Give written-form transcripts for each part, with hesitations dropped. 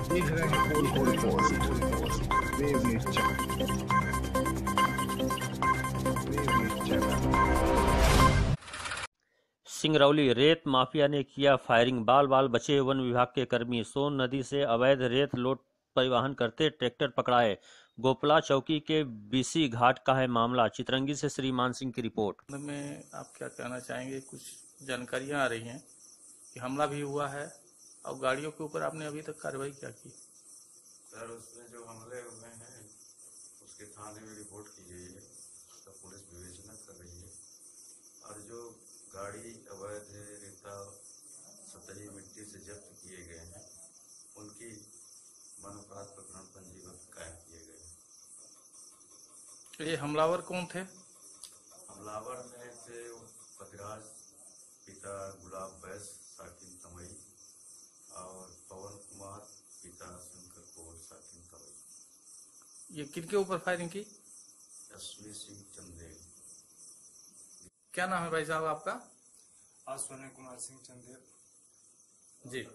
सिंगरौली रेत माफिया ने किया फायरिंग, बाल बाल बचे वन विभाग के कर्मी। सोन नदी से अवैध रेत लोड परिवहन करते ट्रैक्टर पकड़ाए। गोपला चौकी के बीसी घाट का है मामला। चितरंगी से श्रीमान सिंह की रिपोर्ट। में आप क्या कहना चाहेंगे? कुछ जानकारियां आ रही हैं कि हमला भी हुआ है और गाड़ियों के ऊपर आपने अभी तक कार्रवाई क्या की? सर, उसमें जो हमले हुए हैं उसके थाने में रिपोर्ट की गई है, उसका पुलिस विवेचना कर रही है। और जो गाड़ी अवैध रेता सतही मिट्टी से जब्त किए गए हैं उनकी वन अपराध प्रकरण पंजीबद्ध कायम किए गए हैं। ये हमलावर कौन थे? हमलावर में थे पतिराज पिता गुलाब बैस साकिन तमई और पवन कुमार पिता शंकर कौर साकिन तमई। ये किनके ऊपर फायरिंग की? अश्विनी सिंह चंदेल। क्या नाम है भाई साहब आपका? सोने कुमार सिंह चंदेल जी।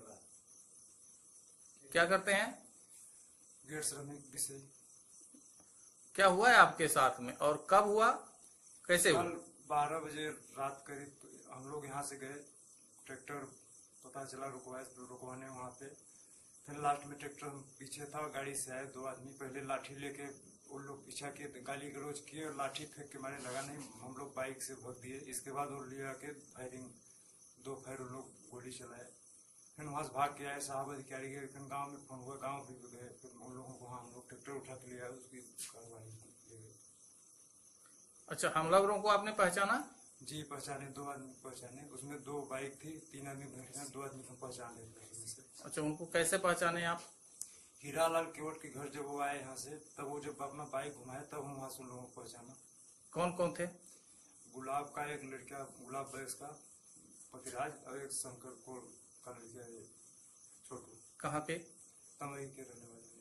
क्या करते हैं? गैर श्रमिक विषय। क्या हुआ है आपके साथ में और कब हुआ, कैसे हुआ? कल 12 बजे रात करीब हम लोग यहाँ से गए, ट्रैक्टर पता चला रुकवाने वहाँ पे। फिर लास्ट में ट्रैक्टर पीछे था, गाड़ी से आए 2 आदमी, पहले लाठी लेके उन लोग पीछा किए, गाली गलौज किए और लाठी फेंक के मारे लगा नहीं, हम लोग बाइक से भाग दिए। इसके बाद वो ले आके फायरिंग 2 फायर उन लोग गोली चलाए। फिर वहां से भाग के आए साहब अधिकारी के, फिर गाँव में फोन हुआ, गाँव भी गए, फिर उन लोगों को हम लोग ट्रैक्टर उठा के ले आए, उसकी कार्रवाई ले गए। अच्छा, हमलावरों को आपने पहचाना? जी पहचाने, 2 आदमी पहचाने, उसमें 2 बाइक थी, 3 आदमी बैठे हैं, 2 आदमी को पहचान लेते। अच्छा, उनको कैसे पहचाने आप? हीरालाल केवट के घर जब वो आए यहाँ से, तब वो जब अपना बाइक घुमाए तब हम वहाँ से उन लोगों को पहचाना। कौन कौन थे? गुलाब का एक लड़का, गुलाब बैस का पतिराज, और एक शंकर को का लड़का छोटू। कहाँ के? तमई के रहने वाले।